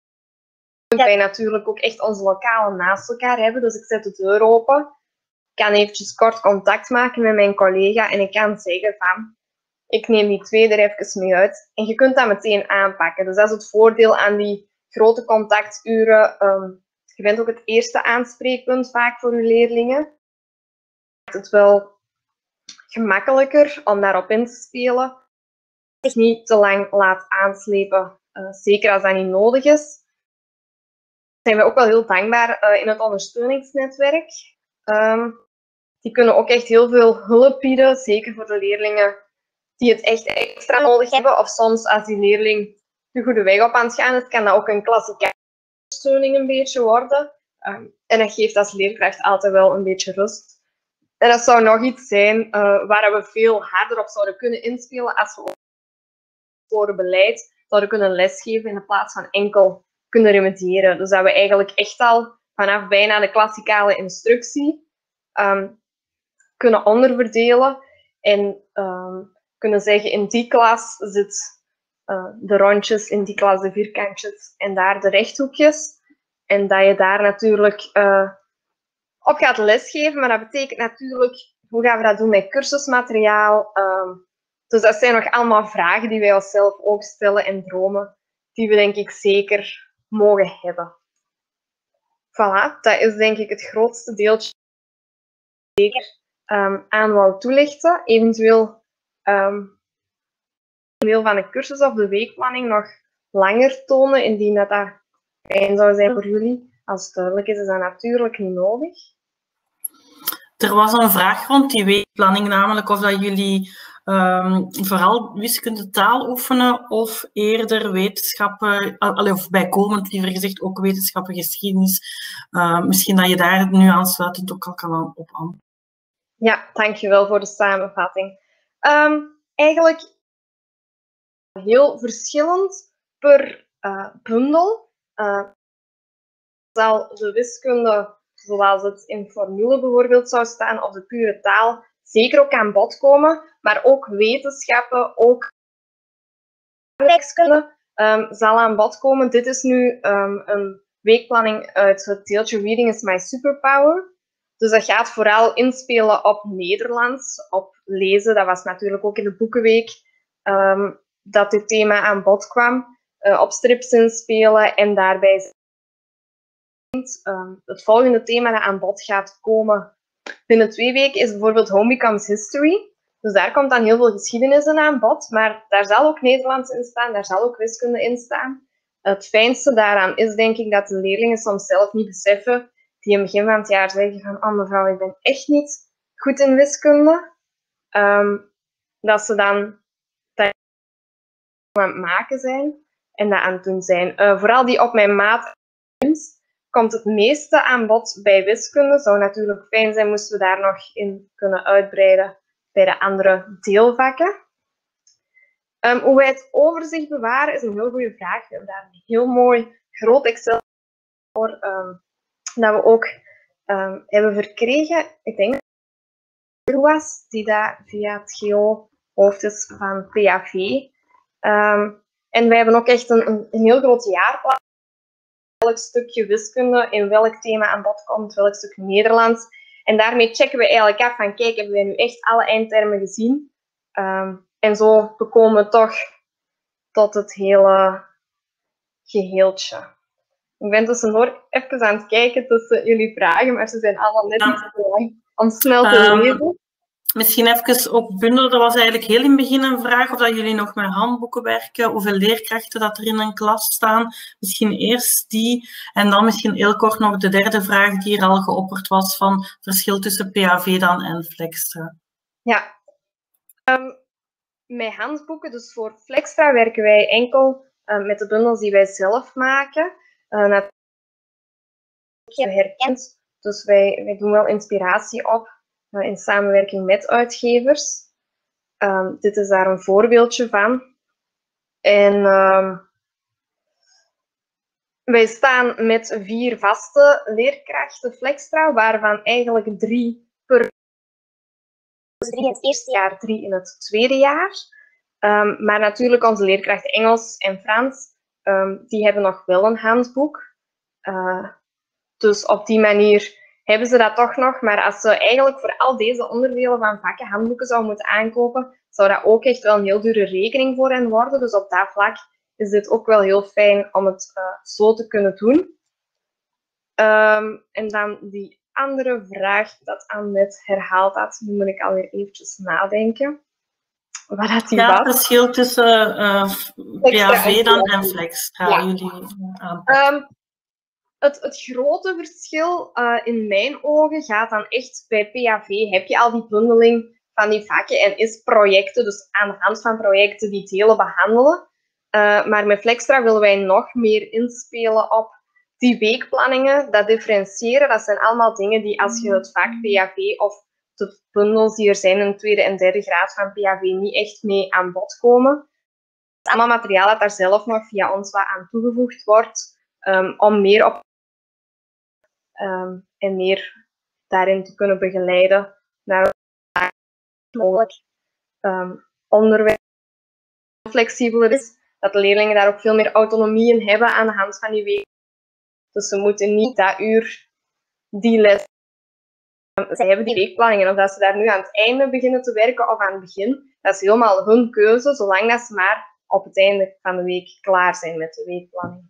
Dat wij natuurlijk ook echt onze lokalen naast elkaar hebben, dus ik zet de deur open. Ik kan eventjes kort contact maken met mijn collega en ik kan zeggen van, ik neem die twee er even mee uit. En je kunt dat meteen aanpakken. Dus dat is het voordeel aan die grote contacturen. Um, je bent ook het eerste aanspreekpunt vaak voor je leerlingen. Het maakt het wel gemakkelijker om daarop in te spelen. Dus niet te lang laat aanslepen, uh, zeker als dat niet nodig is. Zijn we ook wel heel dankbaar uh, in het ondersteuningsnetwerk. Um, die kunnen ook echt heel veel hulp bieden, zeker voor de leerlingen die het echt extra nodig hebben. Of soms als die leerling de goede weg op aan het gaan is, kan dat ook een klassieke ondersteuning een beetje worden. Um, en dat geeft als leerkracht altijd wel een beetje rust. En dat zou nog iets zijn uh, waar we veel harder op zouden kunnen inspelen als we voor het beleid zouden kunnen lesgeven in plaats van enkel kunnen remediëren. Dus dat we eigenlijk echt al vanaf bijna de klassikale instructie um, kunnen onderverdelen en um, kunnen zeggen in die klas zit uh, de rondjes, in die klas de vierkantjes en daar de rechthoekjes. En dat je daar natuurlijk uh, op gaat lesgeven, maar dat betekent natuurlijk, hoe gaan we dat doen met cursusmateriaal? Um, dus dat zijn nog allemaal vragen die wij onszelf ook stellen en dromen, die we denk ik zeker mogen hebben. Voilà, dat is denk ik het grootste deeltje dat ik zeker um, aan wou toelichten. Eventueel um, een deel van de cursus of de weekplanning nog langer tonen, indien dat, dat fijn zou zijn voor jullie. Als het duidelijk is, is dat natuurlijk niet nodig. Er was een vraag rond die weekplanning, namelijk of dat jullie um, vooral wiskunde taal oefenen of eerder wetenschappen, of bijkomend liever gezegd ook wetenschappen geschiedenis. Uh, misschien dat je daar nu aansluitend ook al kan op aan. Ja, dankjewel voor de samenvatting. Um, eigenlijk heel verschillend per uh, bundel. Uh, zal de wiskunde, zoals het in formule bijvoorbeeld zou staan, of de pure taal, zeker ook aan bod komen, maar ook wetenschappen, ook wiskunde um, zal aan bod komen. Dit is nu um, een weekplanning uit het deeltje Reading is my superpower. Dus dat gaat vooral inspelen op Nederlands, op lezen. Dat was natuurlijk ook in de boekenweek um, dat dit thema aan bod kwam. Uh, op strips inspelen en daarbij um, het volgende thema dat aan bod gaat komen binnen twee weken is bijvoorbeeld Home Becomes History. Dus daar komt dan heel veel geschiedenis in aan bod, maar daar zal ook Nederlands in staan, daar zal ook wiskunde in staan. Het fijnste daaraan is denk ik dat de leerlingen soms zelf niet beseffen, die in het begin van het jaar zeggen van oh mevrouw, ik ben echt niet goed in wiskunde. Um, dat ze dan dat aan het maken zijn en dat aan het doen zijn. Uh, vooral die op mijn maat komt het meeste aan bod bij wiskunde. Zou natuurlijk fijn zijn moesten we daar nog in kunnen uitbreiden bij de andere deelvakken. Um, hoe wij het overzicht bewaren is een heel goede vraag. We hebben daar een heel mooi groot Excel voor um, dat we ook um, hebben verkregen. Ik denk dat het was die dat via het G O-hoofd is van P A V. Um, en wij hebben ook echt een, een, een heel groot jaarplan. Welk stukje wiskunde, in welk thema aan bod komt, welk stuk Nederlands. En daarmee checken we eigenlijk af van, kijk, hebben wij nu echt alle eindtermen gezien? Um, en zo bekomen we toch tot het hele geheeltje. Ik ben tussendoor even aan het kijken tussen jullie vragen, maar ze zijn allemaal net iets te lang om snel te um, lezen. Misschien even op bundelen, dat was eigenlijk heel in het begin een vraag of dat jullie nog met handboeken werken, hoeveel leerkrachten dat er in een klas staan. Misschien eerst die en dan misschien heel kort nog de derde vraag die er al geopperd was van verschil tussen P A V dan en Flexstra. Ja, um, met handboeken, dus voor Flexstra werken wij enkel uh, met de bundels die wij zelf maken. Uh, natuurlijk herkend, dus wij, wij doen wel inspiratie op. In samenwerking met uitgevers. Um, dit is daar een voorbeeldje van. En um, wij staan met vier vaste leerkrachten Flexstra, waarvan eigenlijk drie per drie in het eerste jaar, drie in het tweede jaar. Um, maar natuurlijk onze leerkrachten Engels en Frans, um, die hebben nog wel een handboek. Uh, dus op die manier hebben ze dat toch nog, maar als ze eigenlijk voor al deze onderdelen van vakken handboeken zouden moeten aankopen, zou dat ook echt wel een heel dure rekening voor hen worden. Dus op dat vlak is dit ook wel heel fijn om het uh, zo te kunnen doen. Um, en dan die andere vraag dat Annette herhaald had, nu moet ik alweer eventjes nadenken. Wat had die ja, was? Het verschil tussen uh, P A V dan en Flexstra. Ja. Jullie um, Het, het grote verschil uh, in mijn ogen gaat dan echt bij P A V. Heb je al die bundeling van die vakken en is projecten, dus aan de hand van projecten die delen behandelen. Uh, maar met Flexstra willen wij nog meer inspelen op die weekplanningen, dat differentiëren. Dat zijn allemaal dingen die als je het vak P A V of de bundels die er zijn in de tweede en derde graad van P A V niet echt mee aan bod komen. Het is allemaal materiaal dat daar zelf nog via ons wat aan toegevoegd wordt um, om meer op Um, en meer daarin te kunnen begeleiden naar mogelijk um, onderwijs flexibeler is, dat de leerlingen daar ook veel meer autonomie in hebben aan de hand van die week. Dus ze moeten niet dat uur die les. Ze hebben die weekplanningen, of dat ze daar nu aan het einde beginnen te werken of aan het begin, dat is helemaal hun keuze, zolang dat ze maar op het einde van de week klaar zijn met de weekplanning.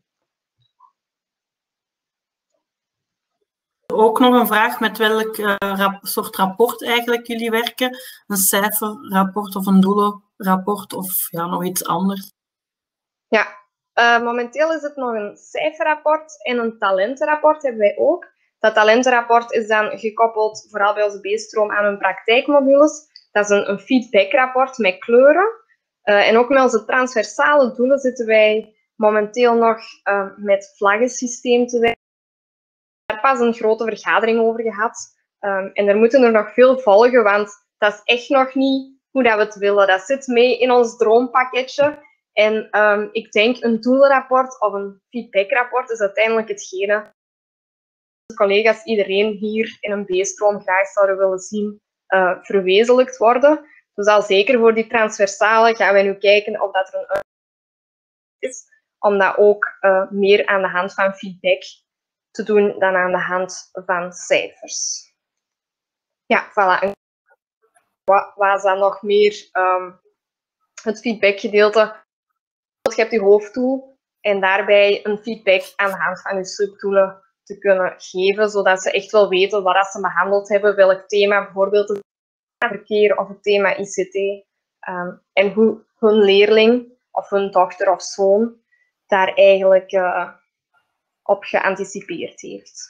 Ook nog een vraag met welk uh, rap soort rapport eigenlijk jullie werken? Een cijferrapport of een doelenrapport of ja, nog iets anders? Ja, uh, momenteel is het nog een cijferrapport en een talentenrapport hebben wij ook. Dat talentenrapport is dan gekoppeld, vooral bij onze B-stroom, aan hun praktijkmodules. Dat is een, een feedbackrapport met kleuren. Uh, en ook met onze transversale doelen zitten wij momenteel nog uh, met vlaggensysteem te werken. Daar pas een grote vergadering over gehad. Um, en er moeten er nog veel volgen, want dat is echt nog niet hoe dat we het willen. Dat zit mee in ons droompakketje. En um, ik denk een doelenrapport of een feedbackrapport is uiteindelijk hetgene de collega's, iedereen hier in een B-stroom graag zouden willen zien uh, verwezenlijkt worden. Dus al zeker voor die transversale gaan wij nu kijken of dat er een is, om dat ook uh, meer aan de hand van feedback te doen dan aan de hand van cijfers. Ja, voilà. En wat was dan nog meer um, het feedbackgedeelte? Je hebt je hoofddoel en daarbij een feedback aan de hand van je subdoelen te kunnen geven, zodat ze echt wel weten wat ze behandeld hebben, welk thema, bijvoorbeeld het verkeer of het thema I C T, um, en hoe hun leerling of hun dochter of zoon daar eigenlijk uh, op geanticipeerd heeft.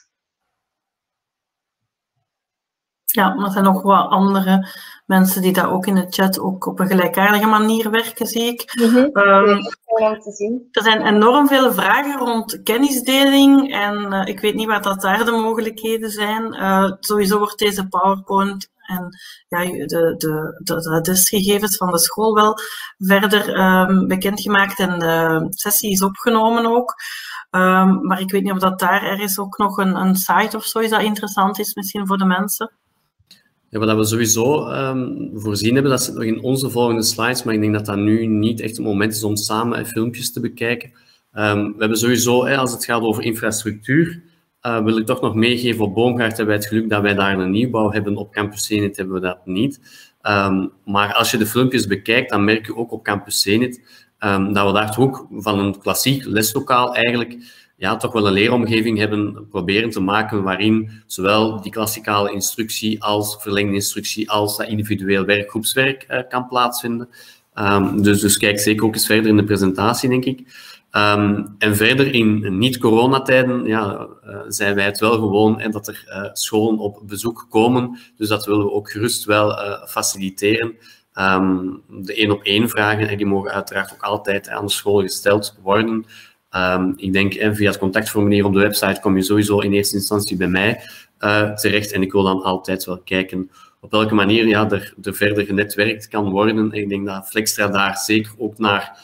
Ja, maar er zijn nog wat andere mensen die daar ook in de chat ook op een gelijkaardige manier werken, zie ik. Mm-hmm. um, ja, te zien. Er zijn enorm veel vragen rond kennisdeling en uh, ik weet niet wat dat daar de mogelijkheden zijn. Uh, sowieso wordt deze PowerPoint en ja, de, de, de, de adresgegevens van de school wel verder um, bekendgemaakt en de sessie is opgenomen ook. Um, maar ik weet niet of dat daar ergens ook nog een, een site of zo is dat interessant is misschien voor de mensen. Ja, wat we sowieso um, voorzien hebben, dat zit nog in onze volgende slides, maar ik denk dat dat nu niet echt het moment is om samen eh, filmpjes te bekijken. Um, we hebben sowieso, eh, als het gaat over infrastructuur, uh, wil ik toch nog meegeven, op Boomgaard hebben wij het geluk dat wij daar een nieuwbouw hebben. Op Campus Zenit hebben we dat niet. Um, maar als je de filmpjes bekijkt, dan merk je ook op Campus Zenit um, dat we daar toch van een klassiek leslokaal eigenlijk ja, toch wel een leeromgeving hebben proberen te maken waarin zowel die klassikale instructie als verlengde instructie als dat individueel werkgroepswerk uh, kan plaatsvinden. Um, dus, dus kijk zeker ook eens verder in de presentatie, denk ik. Um, en verder in niet-coronatijden ja, uh, zijn wij het wel gewoon en dat er uh, scholen op bezoek komen. Dus dat willen we ook gerust wel uh, faciliteren. Um, de één-op-één vragen, en die mogen uiteraard ook altijd aan de school gesteld worden. Um, ik denk, eh, via het contactformulier op de website kom je sowieso in eerste instantie bij mij uh, terecht. En ik wil dan altijd wel kijken op welke manier ja, er, er verder genetwerkt kan worden. En ik denk dat Flexstra daar zeker ook naar,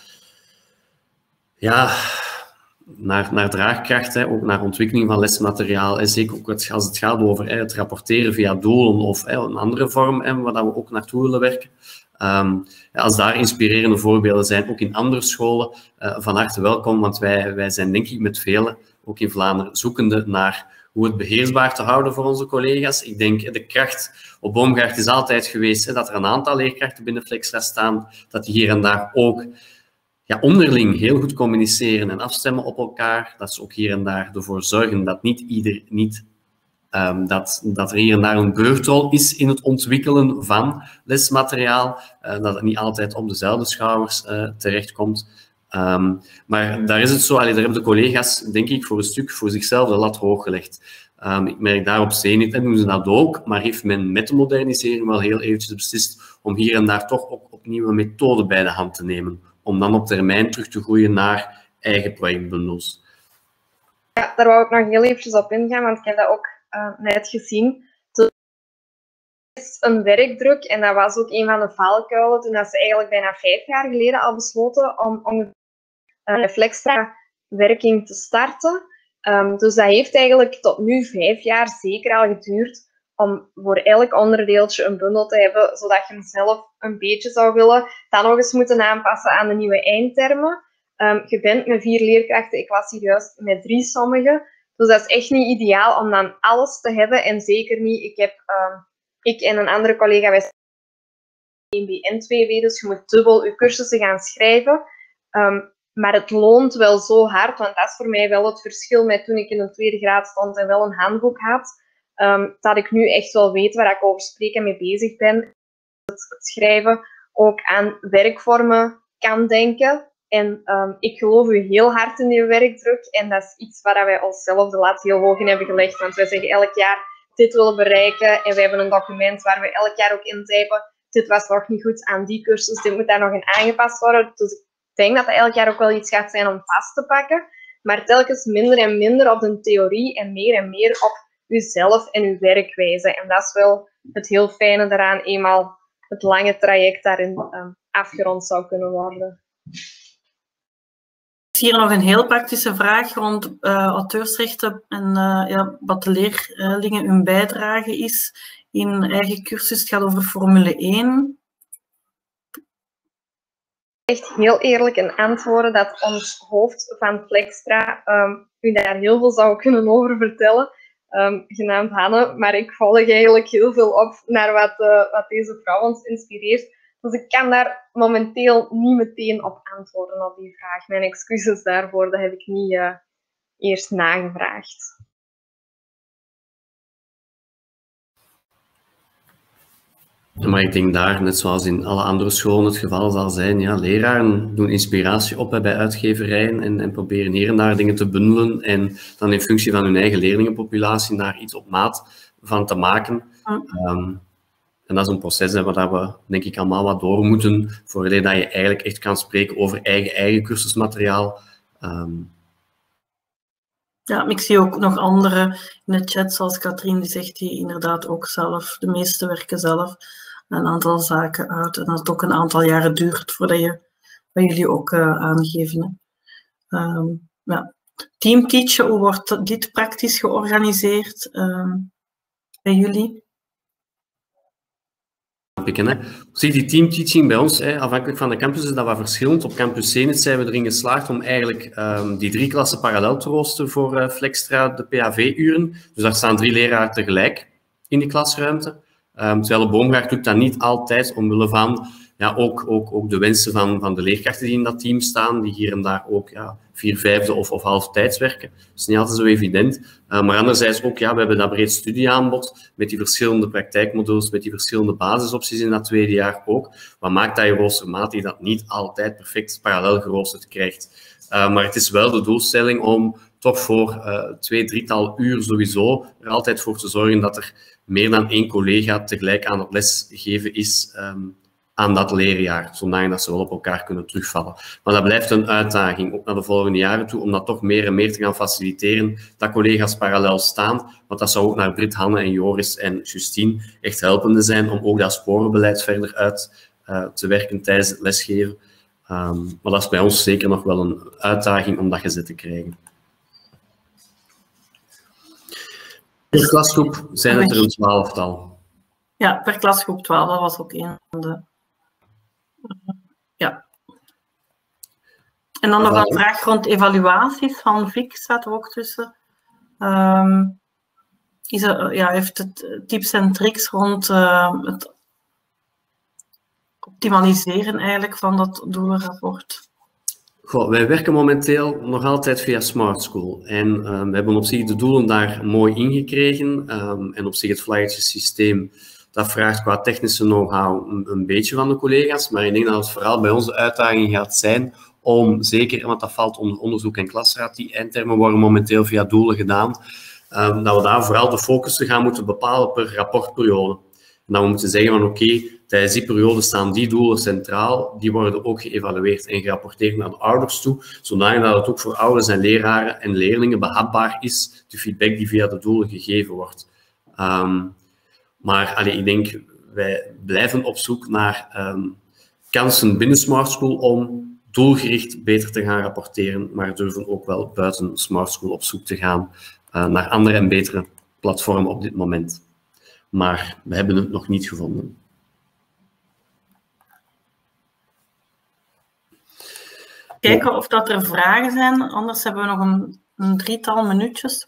ja, naar, naar draagkracht, hè, ook naar ontwikkeling van lesmateriaal. En zeker ook als het gaat over hè, het rapporteren via doelen of hè, een andere vorm, hè, waar we ook naartoe willen werken. Um, ja, als daar inspirerende voorbeelden zijn, ook in andere scholen, uh, van harte welkom, want wij, wij zijn denk ik met velen, ook in Vlaanderen, zoekende naar hoe het beheersbaar te houden voor onze collega's. Ik denk, de kracht op Boomgaard is altijd geweest, hè, dat er een aantal leerkrachten binnen Flexstra staan, dat die hier en daar ook ja, onderling heel goed communiceren en afstemmen op elkaar, dat ze ook hier en daar ervoor zorgen dat niet ieder, niet Um, dat, dat er hier en daar een beurtrol is in het ontwikkelen van lesmateriaal, uh, dat het niet altijd op dezelfde schouders uh, terechtkomt. Um, maar daar is het zo, allee, daar hebben de collega's, denk ik, voor een stuk voor zichzelf de lat hoog gelegd. Um, ik merk daar op Zenit, en doen ze dat ook, maar heeft men met de modernisering wel heel eventjes beslist om hier en daar toch ook opnieuw een methode bij de hand te nemen, om dan op termijn terug te groeien naar eigen projectbundels. Ja, daar wou ik nog heel eventjes op ingaan, want ik heb dat ook Uh, net gezien. Er is een werkdruk en dat was ook een van de valkuilen toen dat ze eigenlijk bijna vijf jaar geleden al besloten om, om uh, Flexstra werking te starten. Um, dus dat heeft eigenlijk tot nu vijf jaar zeker al geduurd om voor elk onderdeeltje een bundel te hebben, zodat je hem zelf een beetje zou willen, dan nog eens moeten aanpassen aan de nieuwe eindtermen. Um, je bent met vier leerkrachten, ik was hier juist met drie sommigen, dus dat is echt niet ideaal om dan alles te hebben en zeker niet, ik heb, um, ik en een andere collega, wij zijn één B en twee B, dus je moet dubbel je cursussen gaan schrijven. Um, maar het loont wel zo hard, want dat is voor mij wel het verschil met toen ik in de tweede graad stond en wel een handboek had. Um, dat ik nu echt wel weet waar ik over spreek en mee bezig ben. Het, het schrijven ook aan werkvormen kan denken. En um, ik geloof u heel hard in die werkdruk. En dat is iets waar wij onszelf de lat heel hoog in hebben gelegd. Want wij zeggen elk jaar, dit willen bereiken. En wij hebben een document waar we elk jaar ook in typen. Dit was nog niet goed aan die cursus. Dit moet daar nog in aangepast worden. Dus ik denk dat dat elk jaar ook wel iets gaat zijn om vast te pakken. Maar telkens minder en minder op de theorie en meer en meer op uzelf en uw werkwijze. En dat is wel het heel fijne daaraan, eenmaal het lange traject daarin um, afgerond zou kunnen worden. Ik zie hier nog een heel praktische vraag rond uh, auteursrechten en uh, ja, wat de leerlingen hun bijdrage is in eigen cursus. Het gaat over Formule één. Echt heel eerlijk een antwoorden dat ons hoofd van Flexstra um, u daar heel veel zou kunnen over vertellen. Um, genaamd Hanne, maar ik volg eigenlijk heel veel op naar wat, uh, wat deze vrouw ons inspireert. Dus ik kan daar momenteel niet meteen op antwoorden op die vraag. Mijn excuses daarvoor, dat heb ik niet uh, eerst nagevraagd. Maar ik denk daar, net zoals in alle andere scholen het geval zal zijn, ja, leraren doen inspiratie op hè, bij uitgeverijen en, en proberen hier en daar dingen te bundelen en dan in functie van hun eigen leerlingenpopulatie daar iets op maat van te maken. Um, en dat is een proces hè, waar we, denk ik, allemaal wat door moeten voordat je eigenlijk echt kan spreken over eigen, eigen cursusmateriaal. Um, Ja, ik zie ook nog anderen in de chat, zoals Katrien, die zegt die inderdaad ook zelf, de meeste werken zelf een aantal zaken uit. En dat het ook een aantal jaren duurt voordat je, wat jullie ook uh, aangeven. Um, ja. Teamteachen, hoe wordt dit praktisch georganiseerd um, bij jullie? Zie die teamteaching bij ons, hè, afhankelijk van de campus, is dat wat verschillend. Op campus Zenit zijn we erin geslaagd om eigenlijk um, die drie klassen parallel te roosteren voor uh, Flexstra, de P H V-uren. Dus daar staan drie leraren tegelijk in die klasruimte. Um, terwijl de Boomgaard doet dat niet altijd, omwille van ja, ook, ook, ook de wensen van, van de leerkrachten die in dat team staan, die hier en daar ook ja, vier vijfde of, of half tijds werken. Dat is niet altijd zo evident. Uh, maar anderzijds ook, ja, we hebben dat breed studieaanbod met die verschillende praktijkmodules, met die verschillende basisopties in dat tweede jaar ook. Wat maakt dat je roostermatig dat niet altijd perfect parallel geroosterd krijgt. Uh, maar het is wel de doelstelling om toch voor uh, twee, drietal uur sowieso er altijd voor te zorgen dat er meer dan één collega tegelijk aan het lesgeven is um, aan dat leerjaar, zodat ze wel op elkaar kunnen terugvallen. Maar dat blijft een uitdaging, ook naar de volgende jaren toe, om dat toch meer en meer te gaan faciliteren, dat collega's parallel staan, want dat zou ook naar Brit, Hanne en Joris en Justine echt helpende zijn om ook dat sporenbeleid verder uit uh, te werken tijdens het lesgeven. Um, maar dat is bij ons zeker nog wel een uitdaging om dat gezet te krijgen. Per klasgroep zijn het er een twaalftal. Ja, per klasgroep twaalf, dat was ook een van de... Ja. En dan nog een vraag rond evaluaties van V I C staat er ook tussen. Um, is er, ja, heeft het tips en tricks rond uh, het optimaliseren eigenlijk van dat doelenrapport? Goh, wij werken momenteel nog altijd via Smart School. En um, we hebben op zich de doelen daar mooi ingekregen. Um, en op zich het vlaggetjesysteem, dat vraagt qua technische know-how een, een beetje van de collega's. Maar ik denk dat het vooral bij onze uitdaging gaat zijn om, zeker, want dat valt onder onderzoek en klasraad, die eindtermen worden momenteel via doelen gedaan, um, dat we daar vooral de focus te gaan moeten bepalen per rapportperiode. En dat we moeten zeggen van oké, okay, tijdens die periode staan die doelen centraal, die worden ook geëvalueerd en gerapporteerd naar de ouders toe, zodat het ook voor ouders en leraren en leerlingen behapbaar is, de feedback die via de doelen gegeven wordt. Um, maar allee, ik denk, wij blijven op zoek naar um, kansen binnen Smart School om doelgericht beter te gaan rapporteren, maar durven ook wel buiten Smart School op zoek te gaan uh, naar andere en betere platformen op dit moment. maar we hebben het nog niet gevonden. Kijken of dat er vragen zijn, anders hebben we nog een, een drietal minuutjes.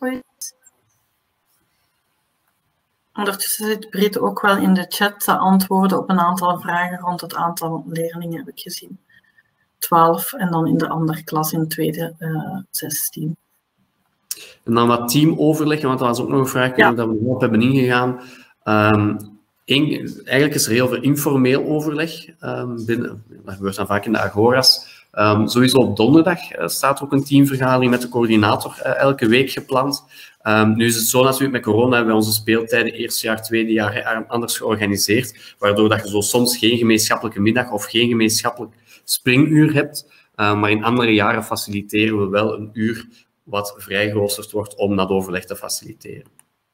Ondertussen zit Brit ook wel in de chat te antwoorden op een aantal vragen rond het aantal leerlingen, heb ik gezien. twaalf en dan in de andere klas in tweede uh, zestien. En dan wat teamoverleg, want dat was ook nog een vraag ja. dat we nog hebben ingegaan. Um, een, eigenlijk is er heel veel informeel overleg. Um, binnen, dat gebeurt dan vaak in de agora's. Um, sowieso op donderdag uh, staat ook een teamvergadering met de coördinator uh, elke week gepland. Um, nu is het zo natuurlijk, met corona hebben we onze speeltijden eerste jaar, tweede jaar anders georganiseerd, waardoor dat je zo soms geen gemeenschappelijke middag of geen gemeenschappelijk springuur hebt. Uh, maar in andere jaren faciliteren we wel een uur wat vrijgeroosterd wordt om dat overleg te faciliteren.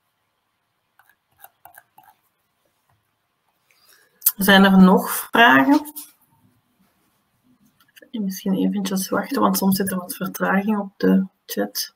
Zijn er nog vragen? Misschien eventjes wachten, want soms zit er wat vertraging op de chat.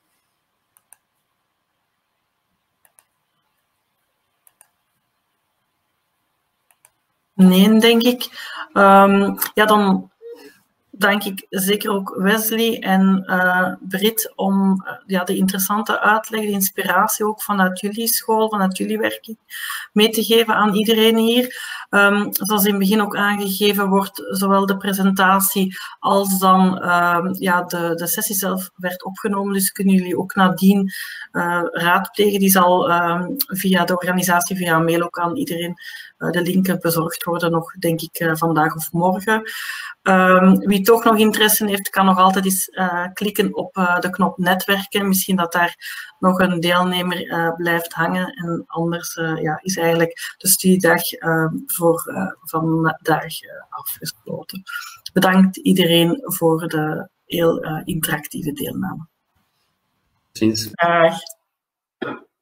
Nee, denk ik. Um, ja, dan dank ik zeker ook Wesley en uh, Brit om uh, ja, de interessante uitleg, de inspiratie ook vanuit jullie school, vanuit jullie werking, mee te geven aan iedereen hier. Um, zoals in het begin ook aangegeven wordt, zowel de presentatie als dan uh, ja, de, de sessie zelf werd opgenomen. Dus kunnen jullie ook nadien uh, raadplegen. Die zal uh, via de organisatie, via mail ook aan iedereen uh, de linken bezorgd worden, nog denk ik uh, vandaag of morgen. Um, wie toch nog interesse heeft, kan nog altijd eens uh, klikken op uh, de knop netwerken. Misschien dat daar nog een deelnemer uh, blijft hangen. En anders uh, ja, is eigenlijk de studiedag uh, voor uh, vandaag uh, afgesloten. Bedankt iedereen voor de heel uh, interactieve deelname. Ziens. Dag.